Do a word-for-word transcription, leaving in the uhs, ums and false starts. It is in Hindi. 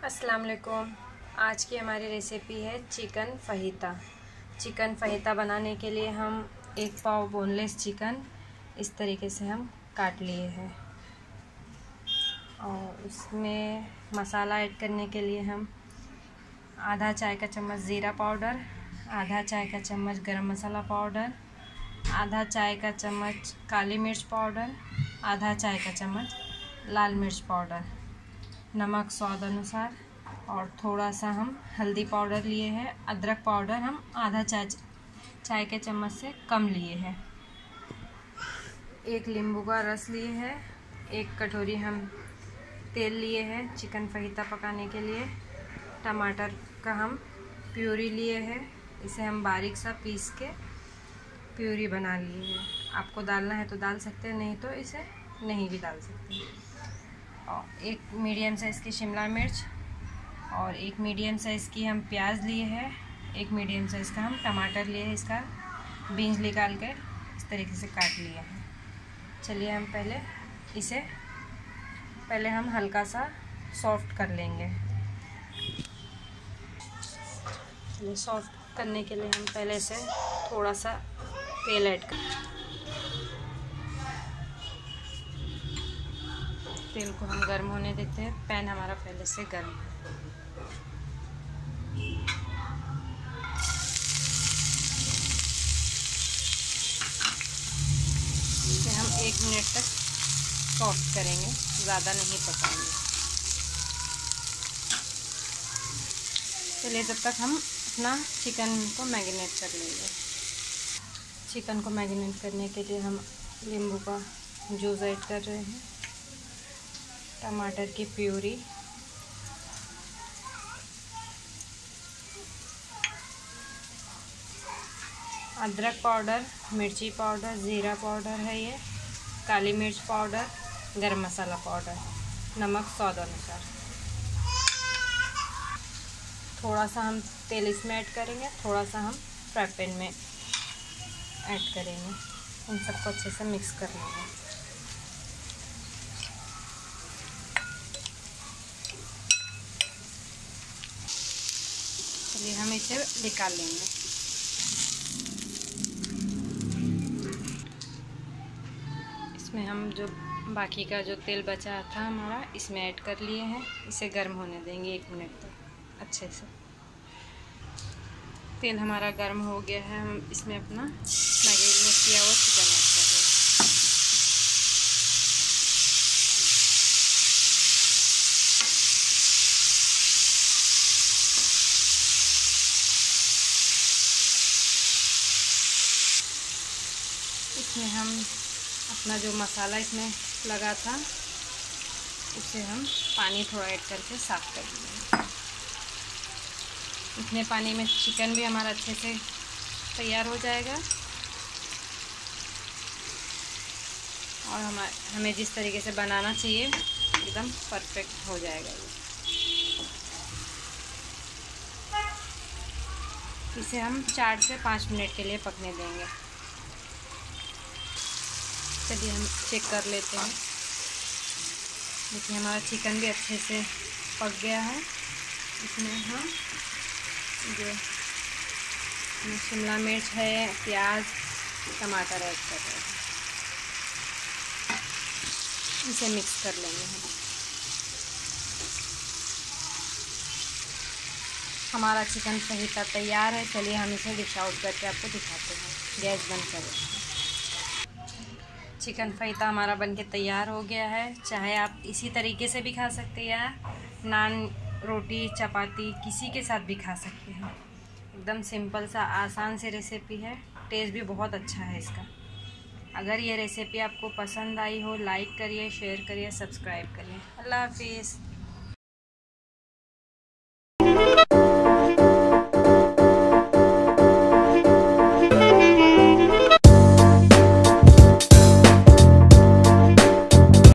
अस्सलाम वालेकुम। आज की हमारी रेसिपी है चिकन फहीता। चिकन फहीता बनाने के लिए हम एक पाव बोनलेस चिकन इस तरीके से हम काट लिए हैं और उसमें मसाला ऐड करने के लिए हम आधा चाय का चम्मच ज़ीरा पाउडर, आधा चाय का चम्मच गरम मसाला पाउडर, आधा चाय का चम्मच काली मिर्च पाउडर, आधा चाय का चम्मच लाल मिर्च पाउडर, नमक स्वाद अनुसार और थोड़ा सा हम हल्दी पाउडर लिए हैं। अदरक पाउडर हम आधा चाय चाय के चम्मच से कम लिए हैं। एक नींबू का रस लिए हैं। एक कटोरी हम तेल लिए हैं चिकन फहीता पकाने के लिए। टमाटर का हम प्यूरी लिए हैं, इसे हम बारीक सा पीस के प्यूरी बना लिए हैं। आपको डालना है तो डाल सकते हैं, नहीं तो इसे नहीं भी डाल सकते हैं। और एक मीडियम साइज़ की शिमला मिर्च और एक मीडियम साइज़ की हम प्याज लिए हैं। एक मीडियम साइज़ का हम टमाटर लिए हैं, इसका बीज निकाल कर इस तरीके से काट लिया है। चलिए हम पहले इसे पहले हम हल्का सा सॉफ्ट कर लेंगे। चलिए सॉफ्ट करने के लिए हम पहले से थोड़ा सा तेल ऐड कर तेल को हम गर्म होने देते हैं। पैन हमारा पहले से गर्म है। इसे हम एक मिनट तक सॉफ्ट करेंगे, ज़्यादा नहीं पकाएंगे। चलिए तब तक हम अपना चिकन को मैरिनेट कर लेंगे। चिकन को मैरिनेट करने के लिए हम नींबू का जूस ऐड कर रहे हैं, टमाटर की प्यूरी, अदरक पाउडर, मिर्ची पाउडर, ज़ीरा पाउडर है ये, काली मिर्च पाउडर, गरम मसाला पाउडर, नमक स्वाद अनुसार। थोड़ा सा हम तेल इसमें ऐड करेंगे, थोड़ा सा हम फ्राई पैन में ऐड करेंगे। इन सबको अच्छे से मिक्स कर लेंगे। चलिए हम इसे निकाल लेंगे। इसमें हम जो बाकी का जो तेल बचा था हमारा इसमें ऐड कर लिए हैं। इसे गर्म होने देंगे एक मिनट तक अच्छे से। तेल हमारा गर्म हो गया है। हम इसमें अपना मैरिनेट किया हुआ चिकन ऐड कर रहे हैं। इसमें हम अपना जो मसाला इसमें लगा था उसे हम पानी थोड़ा ऐड करके साफ़ कर लेंगे। इतने पानी में चिकन भी हमारा अच्छे से तैयार हो जाएगा और हम हमें जिस तरीके से बनाना चाहिए एकदम परफेक्ट हो जाएगा ये। इसे हम चार से पाँच मिनट के लिए पकने देंगे। चलिए हम चेक कर लेते हैं। देखिए हमारा चिकन भी अच्छे से पक गया है। इसमें हम जो शिमला मिर्च है, प्याज, टमाटर ऐड कर रहे हैं। इसे मिक्स कर लेंगे हम। हमारा चिकन फहीता तैयार है। चलिए हम इसे डिश आउट करके आपको दिखाते हैं। गैस बंद करें। चिकन फहीता हमारा बनके तैयार हो गया है। चाहे आप इसी तरीके से भी खा सकते हैं या नान, रोटी, चपाती किसी के साथ भी खा सकते हैं। एकदम सिंपल सा आसान सी रेसिपी है। टेस्ट भी बहुत अच्छा है इसका। अगर ये रेसिपी आपको पसंद आई हो लाइक करिए, शेयर करिए, सब्सक्राइब करिए। अल्लाह हाफिज़।